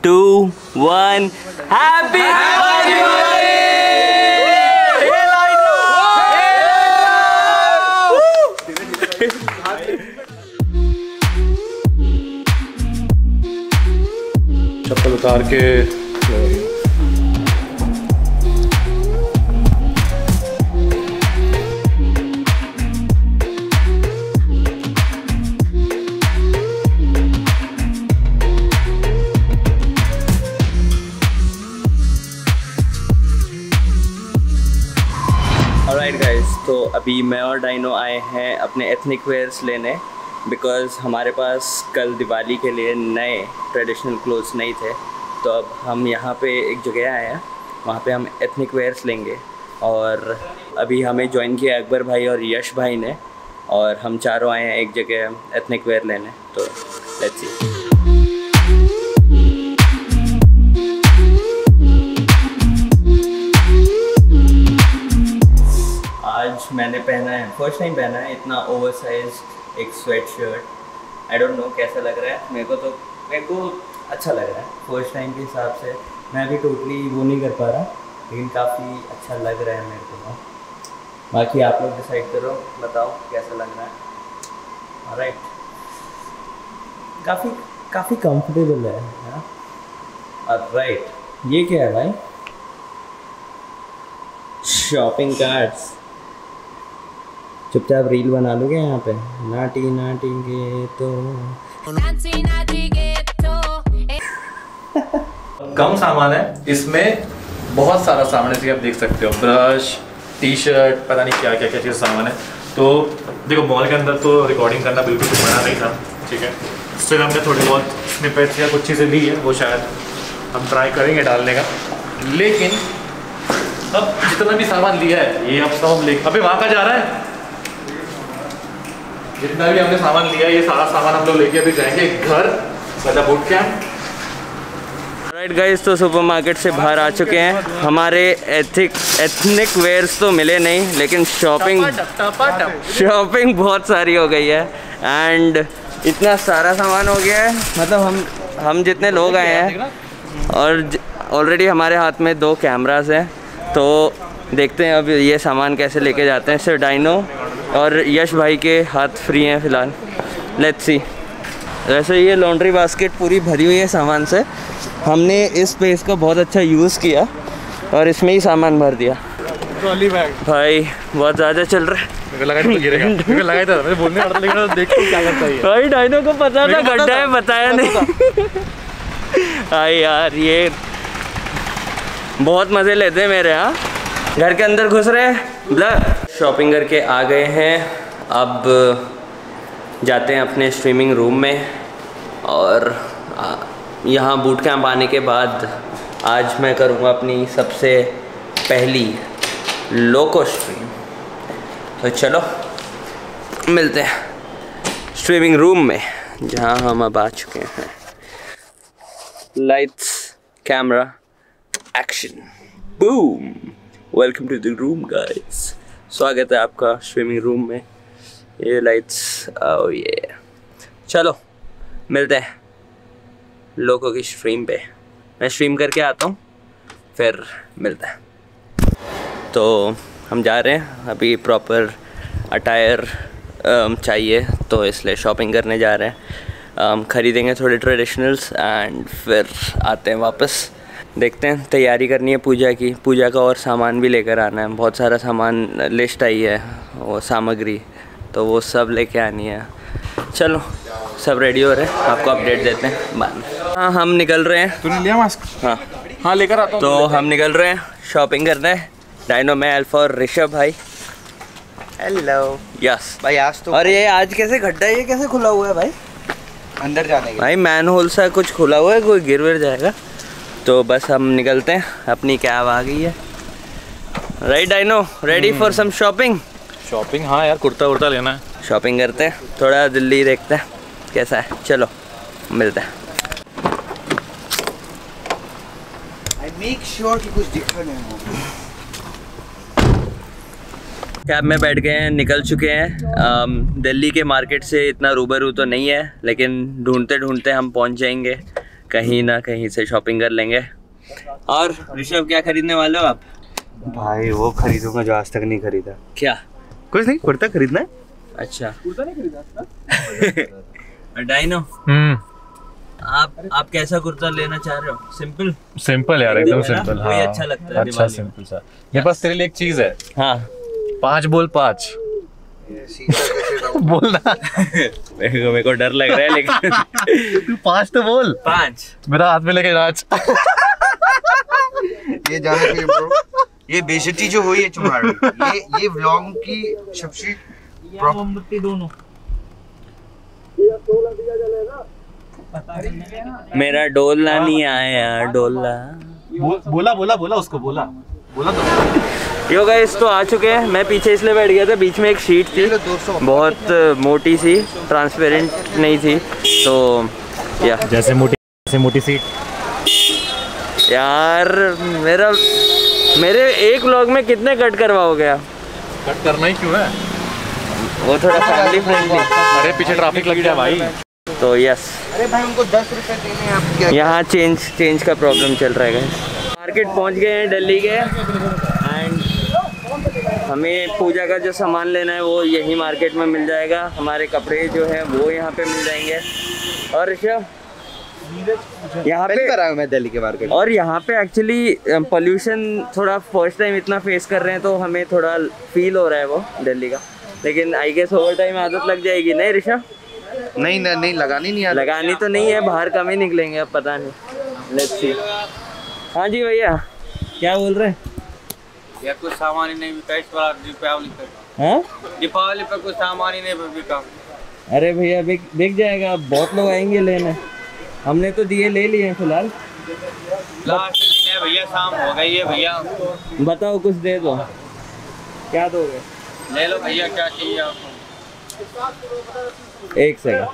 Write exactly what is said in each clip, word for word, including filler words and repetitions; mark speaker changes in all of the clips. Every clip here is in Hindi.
Speaker 1: टू वन हैप्पी
Speaker 2: चप्पल उतार के
Speaker 1: ऑलराइट गाइस, तो अभी मैं और डाइनो आए हैं अपने एथनिक वेयर्स लेने, बिकॉज़ हमारे पास कल दिवाली के लिए नए ट्रेडिशनल क्लोथ्स नहीं थे। तो अब हम यहाँ पे एक जगह आए हैं, वहाँ पे हम एथनिक वेयर्स लेंगे। और अभी हमें ज्वाइन किया अकबर भाई और यश भाई ने, और हम चारों आए हैं एक जगह एथनिक वेयर लेने। तो लेट्स सी। आज मैंने पहना है, फर्स्ट टाइम पहना है इतना ओवरसाइज्ड एक sweatshirt. I don't know कैसा लग रहा है मेरे को, तो मेरे को अच्छा लग रहा है फर्स्ट टाइम के हिसाब से। मैं भी टोटली वो नहीं कर पा रहा, लेकिन काफ़ी अच्छा लग रहा है मेरे को। बाकी आप लोग डिसाइड करो, बताओ कैसा लग रहा है। ऑलराइट, काफ़ी काफ़ी कंफर्टेबल है। ऑलराइट, ये क्या है भाई? Shopping cards. चुपचाप रील बना लोगे यहाँ पे? नाटी नाटी गे तो
Speaker 2: कम सामान है, इसमें बहुत सारा सामान है। जैसे आप देख सकते हो, ब्रश, टी शर्ट, पता नहीं क्या क्या क्या चीज़ सामान है। तो देखो, मॉल के अंदर तो रिकॉर्डिंग करना बिल्कुल कुछ मना नहीं था, ठीक है। स्टिल हमने थोड़ी बहुत स्निपेट्स या कुछ चीज़ें ली है, वो शायद हम ट्राई करेंगे डालने का। लेकिन अब जितना भी सामान लिया है, ये अब सब हम ले, अबे वहाँ का जा रहा है। जितना भी हमने सामान लिया है, ये सारा सामान हम लोग लेके अभी जाएंगे घर, मतलब बूट कैंप।
Speaker 1: राइट गाइस, तो सुपरमार्केट से बाहर आ चुके हैं। हमारे एथिक एथनिक वेयर्स तो मिले नहीं, लेकिन शॉपिंग शॉपिंग बहुत सारी हो गई है। एंड इतना सारा सामान हो गया है, मतलब हम हम जितने लोग आए हैं, और ऑलरेडी हमारे हाथ में दो कैमरास हैं। तो देखते हैं अब ये सामान कैसे लेके जाते हैं। सिर्फ डाइनो और यश भाई के हाथ फ्री हैं फ़िलहाल। Let's see. वैसे ये लॉन्ड्री बास्केट पूरी भरी हुई है सामान से। हमने इस स्पेस का बहुत अच्छा यूज़ किया और इसमें ही सामान भर दिया।
Speaker 2: ट्रॉली बैग
Speaker 1: भाई बहुत ज़्यादा चल रहा है।
Speaker 2: मेरे को लगा था गिरेगा, मेरे को लगा था, मैं बोलने वाला था, लेकिन देख के क्या करता है
Speaker 1: भाई। डाइनो को पता था गड्ढा है, बताया नहीं। भाई यार, ये बहुत मज़े लेते हैं मेरे यहाँ। घर के अंदर घुस रहे हैं ब्लर। शॉपिंग करके आ गए हैं, अब जाते हैं अपने स्ट्रीमिंग रूम में। और यहाँ बूट कैंप आने के बाद आज मैं करूँगा अपनी सबसे पहली लोको स्ट्रीम। तो चलो मिलते हैं स्ट्रीमिंग रूम में, जहाँ हम अब आ चुके हैं। Lights, camera, action, boom. Welcome to the room guys. स्वागत है आपका स्ट्रीमिंग रूम में। ये लाइट्स, ओ ये। चलो मिलते हैं लोगों की स्ट्रीम पे। मैं स्ट्रीम करके आता हूँ, फिर मिलते हैं। तो हम जा रहे हैं, अभी प्रॉपर अटायर चाहिए, तो इसलिए शॉपिंग करने जा रहे हैं। ख़रीदेंगे थोड़े ट्रेडिशनल्स एंड फिर आते हैं वापस। देखते हैं, तैयारी करनी है पूजा की। पूजा का और सामान भी लेकर आना है, बहुत सारा सामान लिस्ट आई है, वो सामग्री, तो वो सब लेके आनी है। चलो सब रेडी हो रहे हैं, आपको अपडेट देते हैं बाद में। हाँ, हम निकल रहे हैं।
Speaker 2: तूने लिया मास्क?
Speaker 1: हाँ
Speaker 2: हाँ, लेकर आता हूँ।
Speaker 1: तो हम निकल रहे हैं शॉपिंग करने। डाइनो में अल्फा और ऋषभ भाई। हेलो। यस
Speaker 3: भाई आज तो।
Speaker 1: और ये आज कैसे गड्ढा, ये कैसे खुला हुआ है भाई?
Speaker 3: अंदर जाने के
Speaker 1: भाई मैन होल सा कुछ खुला हुआ है, कोई गिर विर जाएगा। तो बस हम निकलते हैं, अपनी कैब आ गई है। Right Dino, ready for some shopping?
Speaker 2: Shopping, हाँ यार, कुर्ता वुर्ता लेना है।
Speaker 1: शॉपिंग करते हैं, थोड़ा दिल्ली देखते हैं कैसा है। चलो मिलते हैं।
Speaker 3: मेक श्योर कि कुछ दिक्कत नहीं हो।
Speaker 1: कैब में बैठ गए हैं, निकल चुके हैं। दिल्ली के मार्केट से इतना रूबरू तो नहीं है, लेकिन ढूंढते ढूंढते हम पहुंच जाएंगे। कहीं ना कहीं से शॉपिंग कर लेंगे। और ऋषभ क्या खरीदने वाले हो आप?
Speaker 3: भाई वो खरीदूंगा जो आज तक नहीं खरीदा।
Speaker 1: क्या?
Speaker 3: कुछ नहीं, कुर्ता खरीदना है।
Speaker 1: अच्छा कुर्ता नहीं खरीदा? डाइनो
Speaker 2: हम्म
Speaker 1: आप आप कैसा कुर्ता लेना चाह रहे हो? सिंपल
Speaker 2: सिंपल यार, एकदम सिंपल।
Speaker 1: वही अच्छा लगता है
Speaker 2: अच्छा
Speaker 1: दिवाली में।
Speaker 2: सिंपल सा। मेरे पास तेरे लिए एक चीज है।
Speaker 1: हाँ
Speaker 2: पाँच बोल पाँच बोलना।
Speaker 1: मेरे को मेरे को डर लग रहा है लेकिन
Speaker 2: तू पाँच तो बोल।
Speaker 1: पाँच
Speaker 2: मेरा हाथ में लेके नाच।
Speaker 3: ये जाने के लिए ब्रो, ये बेइज्जती जो हुई है तुम्हारी, ये ये व्लॉग की सबसे
Speaker 1: मोमबत्ती दोनों। मेरा डोलना नहीं आया डोला।
Speaker 2: बो, बोला बोला बोला उसको बोला बोला तो।
Speaker 1: यो गाइस तो आ चुके हैं। मैं पीछे इसलिए बैठ गया था, बीच में एक शीट थी बहुत मोटी सी, ट्रांसपेरेंट नहीं थी तो या
Speaker 2: जैसे मोटी जैसे मोटी सीट।
Speaker 1: यार मेरा मेरे एक व्लॉग में कितने कट करवाओगे आप?
Speaker 2: कट करना ही क्यों है?
Speaker 1: वो थोड़ा फैमिली फ्रेंडली।
Speaker 2: अरे पीछे ट्रैफिक लग गया भाई।
Speaker 1: तो यस,
Speaker 3: अरे भाई उनको दस रुपए देने हैं, आप क्या?
Speaker 1: यहाँ चेंज चेंज का प्रॉब्लम चल रहा है guys। मार्केट पहुँच गए हैं दिल्ली के एंड हमें पूजा का जो सामान लेना है वो यही मार्केट में मिल जाएगा। हमारे कपड़े जो है वो यहाँ पे मिल जाएंगे। और ऋषभ यहाँ पे
Speaker 3: कर रहा हूँ मैं दिल्ली के मार्केट।
Speaker 1: और यहाँ पे एक्चुअली पोल्यूशन थोड़ा फर्स्ट टाइम इतना फेस कर रहे हैं तो हमें थोड़ा फील हो रहा है वो दिल्ली का, लेकिन आई गेस ओवर टाइम आदत लग जाएगी। नहीं ऋषभ?
Speaker 3: नहीं नहीं नहीं लगानी नहीं,
Speaker 1: लगानी तो नहीं है, बाहर कम ही निकलेंगे अब, पता नहीं। Let's see. हाँ जी भैया क्या बोल रहे हैं?
Speaker 4: या कुछ सामान ही नहीं बिका इस बार दीपावली पे।
Speaker 1: हाँ
Speaker 4: दीपावली पे कुछ सामान ही नहीं बिका।
Speaker 1: अरे भैया बिक बिक जाएगा, बहुत लोग आएंगे लेने। हमने तो दिए ले लिए हैं फिलहाल।
Speaker 4: लास्ट दिन है भैया, शाम हो गई है भैया।
Speaker 1: बताओ कुछ दे दो। क्या दोगे?
Speaker 4: ले लो भैया, क्या चाहिए आपको?
Speaker 1: एक सेकंड।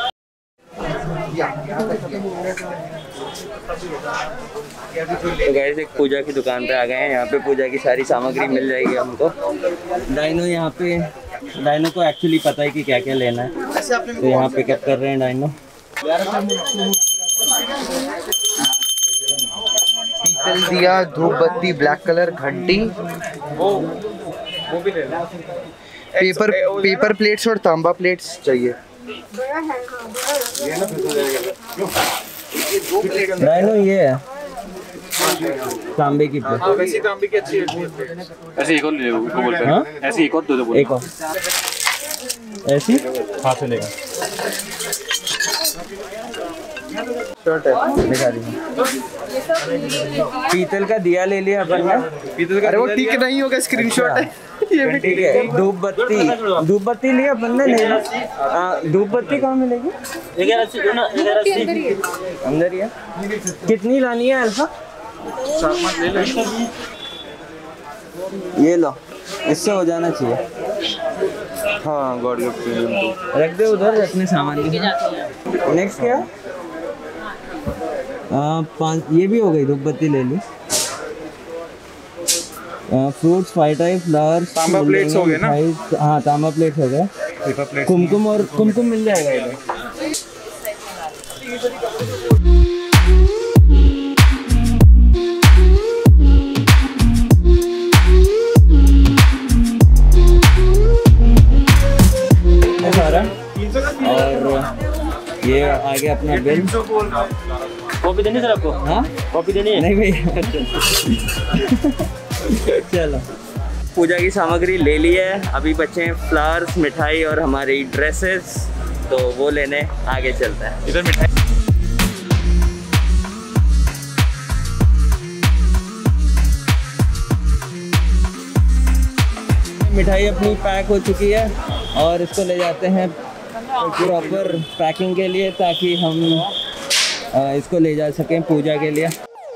Speaker 1: तो गाइस एक पूजा की दुकान पे आ गए हैं। यहाँ पे पूजा की सारी सामग्री मिल जाएगी हमको। डाइनो यहाँ पे, डाइनो को एक्चुअली पता है कि क्या क्या लेना है तो यहाँ पिकअप कर रहे हैं डाइनो।
Speaker 3: पीतल दिया, धूप बत्ती, ब्लैक कलर, घंटी,
Speaker 4: वो वो भी ले लो।
Speaker 3: पेपर पेपर प्लेट्स और तांबा प्लेट्स चाहिए।
Speaker 1: डाइनो ये है तांबे की प्लेट।
Speaker 4: वैसी तांबे की अच्छी है।
Speaker 2: ऐसे एक और ले लो बोल पे।
Speaker 1: हाँ?
Speaker 2: ऐसे एक और दे दो।
Speaker 1: एक और ऐसी
Speaker 2: हाथ से लेगा।
Speaker 3: शर्ट है,
Speaker 1: दिखा दी। पीतल का दिया ले लिया अपन ने।
Speaker 3: पीतल का। अरे वो ठीक नहीं होगा, स्क्रीनशॉट है ये भी।
Speaker 1: ठीक है। धूप बत्ती धूप बत्ती लिया अपन ने। ले लो। धूप बत्ती कहाँ मिलेगी? अंदर ही है। कितनी लानी है अल्फा? ये लो, इससे हो जाना चाहिए।
Speaker 3: हाँ गॉड गिफ्ट प्रीमियम।
Speaker 1: रख दे उधर अपने सामान के। नेक्स्ट क्या? आ, पाँच ये भी हो गई। धूप बत्ती ले ली। फ्रूट्स, फाइटाई, फ्लावर्स,
Speaker 3: तांबा प्लेट्स हो गए ना?
Speaker 1: हाँ तांबा प्लेट्स हो गए।
Speaker 3: Paper plate.
Speaker 1: कुमकुम और कुमकुम मिल जाएगा इधर। और ये आ गया अपना बिल।
Speaker 4: कॉपी देनी सर आपको?
Speaker 1: हाँ
Speaker 4: कॉपी देनी है?
Speaker 1: नहीं भैया। चलो पूजा की सामग्री ले ली है। अभी बचे हैं फ्लावर्स, मिठाई और हमारी ड्रेसेस, तो वो लेने आगे चलते हैं।
Speaker 2: इधर मिठाई।
Speaker 1: मिठाई अपनी पैक हो चुकी है और इसको ले जाते हैं प्रॉपर पैकिंग के लिए ताकि हम इसको ले जा सकें पूजा के लिए।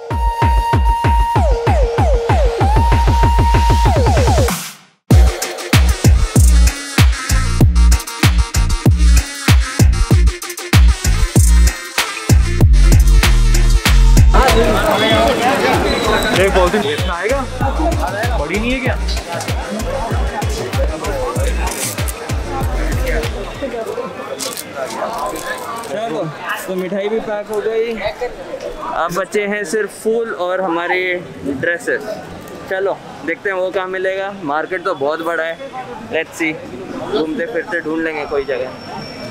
Speaker 2: एक पॉलिथीन आएगा, बड़ी नहीं है क्या?
Speaker 1: चलो तो मिठाई भी पैक हो गई। अब बचे हैं सिर्फ फूल और हमारे ड्रेसेस। चलो देखते हैं वो कहाँ मिलेगा। मार्केट तो बहुत बड़ा है, लेट्स सी, घूमते फिरते ढूंढ लेंगे कोई जगह।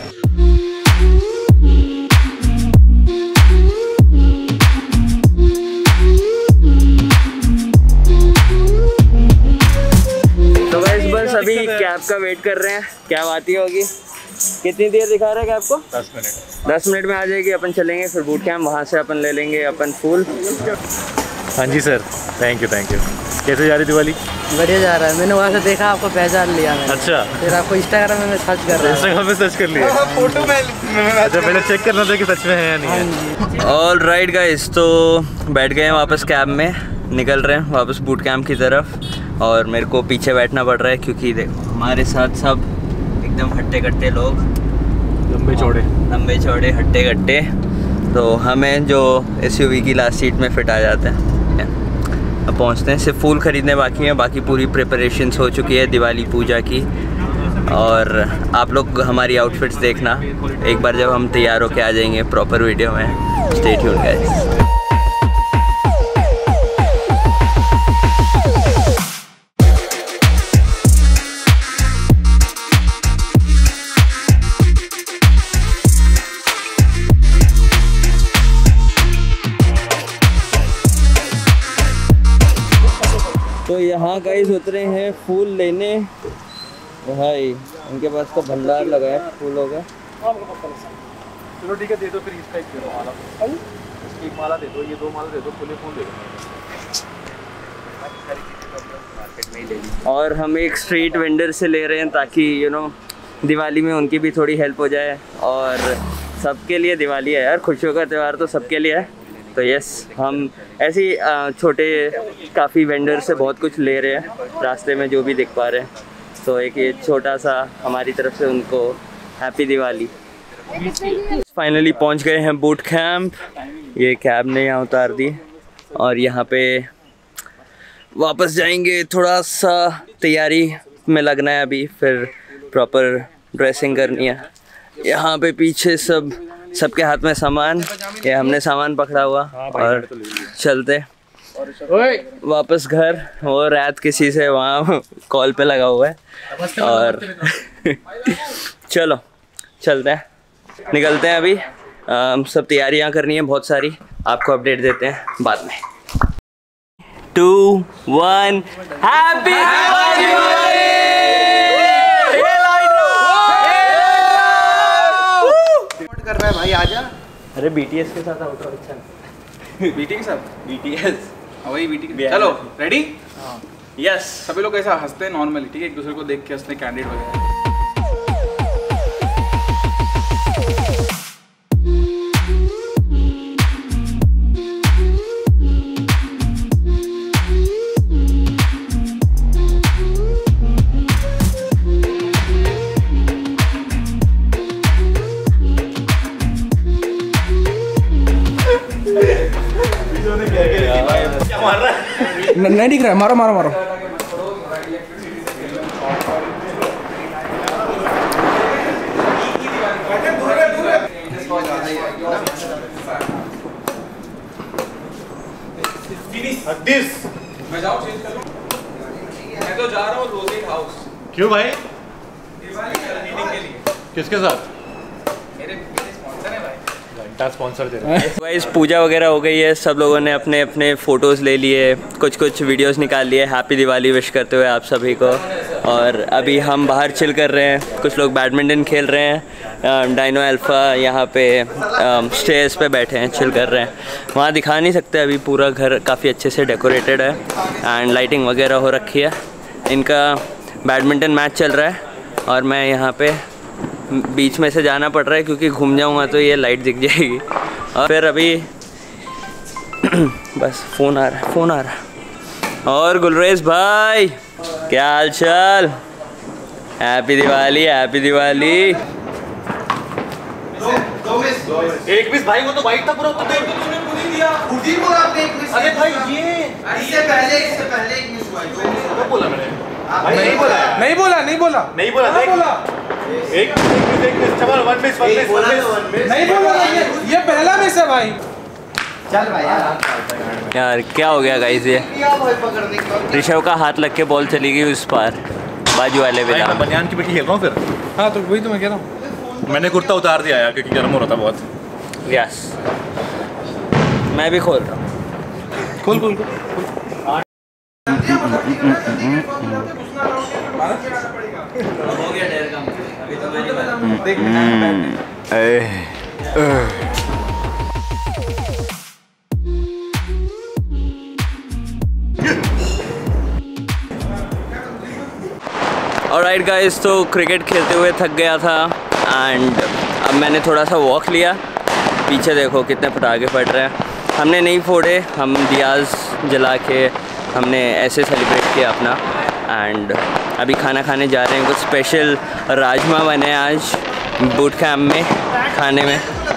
Speaker 1: तो गाइस बस अभी कैब का वेट कर रहे हैं, कैब आती होगी। कितनी देर दिखा रहा है कैब को?
Speaker 2: दस मिनट
Speaker 1: दस मिनट में आ जाएगी। अपन चलेंगे फिर बूट कैम्प, वहाँ से अपन ले लेंगे अपन फूल।
Speaker 2: हाँ जी sir, thank you thank you. कैसे जा रही दिवाली?
Speaker 5: बढ़िया जा रहा है। मैंने वहाँ से देखा, आपको पहचान लिया मैंने।
Speaker 2: अच्छा,
Speaker 5: फिर आपको इंस्टाग्राम में मैं सर्च कर रहा हूँ।
Speaker 2: इंस्टाग्राम पे सर्च कर लिया
Speaker 3: फोटो में
Speaker 2: अच्छा, पहले चेक करना था कि सच में है या नहीं है।
Speaker 1: ऑल राइट गाइस, तो बैठ गए हैं वापस कैब में, निकल रहे हैं वापस बूट कैम्प की तरफ। और मेरे को पीछे बैठना पड़ रहा है क्योंकि देखो हमारे साथ सब एकदम हट्टे कट्टे लोग,
Speaker 2: लंबे चौड़े
Speaker 1: लंबे चौड़े हट्टे कट्टे। तो हमें जो एसयूवी की लास्ट सीट में फिट आ जाते हैं। अब पहुंचते हैं, सिर्फ फूल ख़रीदने बाकी हैं, बाकी पूरी प्रिपरेशंस हो चुकी है दिवाली पूजा की। और आप लोग हमारी आउटफिट्स देखना एक बार जब हम तैयार होके आ जाएंगे प्रॉपर वीडियो में। Stay tuned guys. तो यहाँ गाइस उतरे हैं फूल लेने। भाई उनके पास तो भंडार लगा है फूलों का।
Speaker 2: चलो ठीक है, दे दो फिर इसका एक दे दो माला। इसकी एक माला दे दो, ये दो माला दे दो, फूले फूल दे दो।
Speaker 1: और हम एक स्ट्रीट वेंडर से ले रहे हैं ताकि यू नो दिवाली में उनकी भी थोड़ी हेल्प हो जाए। और सबके लिए दिवाली है यार, खुशियों का त्यौहार तो सबके लिए है। तो यस, हम ऐसे ही छोटे काफ़ी वेंडर से बहुत कुछ ले रहे हैं रास्ते में जो भी दिख पा रहे हैं। तो एक ये छोटा सा हमारी तरफ से उनको हैप्पी दिवाली। फाइनली पहुंच गए हैं बूट कैंप। ये कैब ने यहाँ उतार दी और यहाँ पे वापस जाएंगे। थोड़ा सा तैयारी में लगना है अभी, फिर प्रॉपर ड्रेसिंग करनी है। यहाँ पे पीछे सब सबके हाथ में सामान, ये हमने सामान पकड़ा हुआ और चलते वापस घर। वो रात किसी से वहाँ कॉल पे लगा हुआ है और चलो चलते हैं, निकलते हैं अभी। आ, सब तैयारियाँ करनी है बहुत सारी, आपको अपडेट देते हैं बाद में। टू वन हैप्पी
Speaker 3: कर रहा है भाई, आजा।
Speaker 1: अरे बीटीएस के साथ आउट अच्छा
Speaker 6: बीटी के साथ
Speaker 1: बीटीएस
Speaker 6: वही बीटी के चलो रेडी।
Speaker 1: यस,
Speaker 6: सभी लोग ऐसा हंसते हैं नॉर्मली, ठीक है, एक दूसरे को देख के हंसते, कैंडिडेट वगैरह। नहीं दिख रहा है, मारो मारो मारो। मैं जाऊँ चेंज कर लूँ? मैं तो जा रहा हूँ रोजेट हाउस।
Speaker 2: क्यों भाई?
Speaker 6: मीटिंग के लिए।
Speaker 2: किसके साथ?
Speaker 6: मेरे मेरे स्पॉन्सर है भाई।
Speaker 2: स्पॉन्सर दे रहे हैं।
Speaker 1: गाइस पूजा वगैरह हो गई है, सब लोगों ने अपने अपने फ़ोटोज़ ले लिए, कुछ कुछ वीडियोस निकाल लिए हैप्पी दिवाली विश करते हुए आप सभी को। और अभी हम बाहर चिल कर रहे हैं, कुछ लोग बैडमिंटन खेल रहे हैं। डाइनो अल्फ़ा यहाँ पे स्टेज पे बैठे हैं, चिल कर रहे हैं। वहाँ दिखा नहीं सकते अभी, पूरा घर काफ़ी अच्छे से डेकोरेटेड है एंड लाइटिंग वगैरह हो रखी है। इनका बैडमिंटन मैच चल रहा है और मैं यहाँ पे बीच में से जाना पड़ रहा है क्योंकि घूम जाऊंगा तो ये लाइट दिख जाएगी। और फिर अभी बस फ़ोन आ रहा है फ़ोन आ रहा है और गुलरेज भाई क्या हाल चाल? Happy Diwali, happy Diwali.
Speaker 2: एक मिस भाई, वो तो वाइट था पूरा। तो
Speaker 3: तूने खुद ही दिया, खुद ही बोला आपने एक मिस।
Speaker 2: अरे भाई ये
Speaker 3: इससे पहले इससे पहले एक मिस हुआ है।
Speaker 2: कब बोला मैंने?
Speaker 6: नहीं बोला नहीं बोला नहीं बोला
Speaker 2: नहीं बोला,
Speaker 6: नहीं
Speaker 2: देख।
Speaker 6: बोला
Speaker 2: एक मिस एक miss Chaman one miss one miss one miss
Speaker 6: नहीं बोला ये ये पहला मिस है भाई।
Speaker 3: चल भाई यार
Speaker 1: यार क्या हो गया गाइस, ये ऋषभ का हाथ लग के बॉल चली गई उस पार बाजू वाले पे।
Speaker 2: मैं बनियान की पिट्ठी खेल रहा हूँ फिर।
Speaker 6: हाँ तो वही तो मैं कह रहा हूँ।
Speaker 2: मैंने कुर्ता उतार दिया यार क्योंकि गर्म हो रहा था बहुत।
Speaker 1: यस मैं भी खोल रहा हूँ।
Speaker 2: खोल खोल खोल।
Speaker 1: ऑलराइट गाइस, तो क्रिकेट खेलते हुए थक गया था एंड अब मैंने थोड़ा सा वॉक लिया। पीछे देखो कितने पटाखे फट रहे हैं। हमने नहीं फोड़े, हम दियाज जला के हमने ऐसे सेलिब्रेट किया अपना। एंड अभी खाना खाने जा रहे हैं। कुछ स्पेशल राजमा बने आज बूट कैम्प में खाने में।